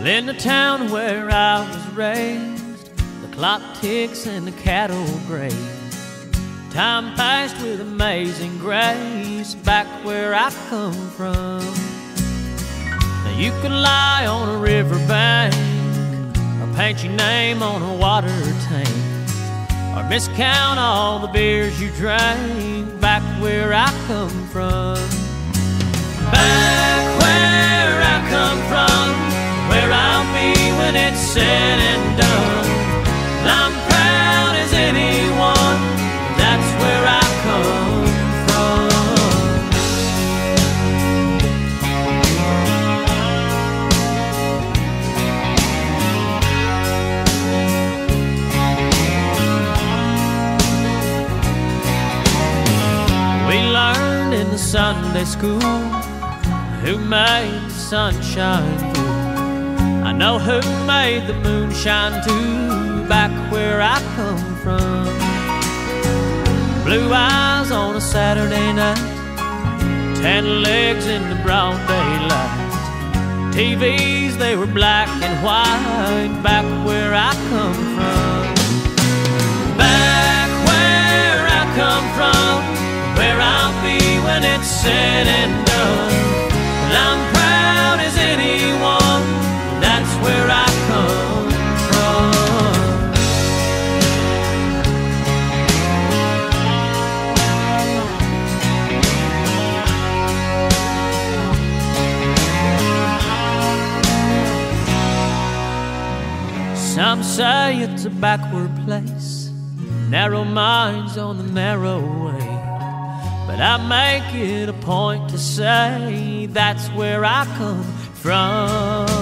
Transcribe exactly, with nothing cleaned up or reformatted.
In the town where I was raised, the clock ticks and the cattle graze. Time passed with amazing grace back where I come from. Now you could lie on a riverbank or paint your name on a water tank, or miscount all the beers you drank back where I come from. Back where I come from, where I'll be when it's said and done. And I'm proud as anyone, that's where I come from. We learned in the Sunday school who made the sunshine through. I know who made the moonshine too, back where I come from. Blue eyes on a Saturday night, tan legs in the broad daylight. T Vs, they were black and white, back where I come from. Back where I come from, where I'll be when it's said and done. And I'm proud as anyone, that's where I come from. Some say it's a backward place, narrow minds on the narrow way, but I make it a point to say that's where I come from.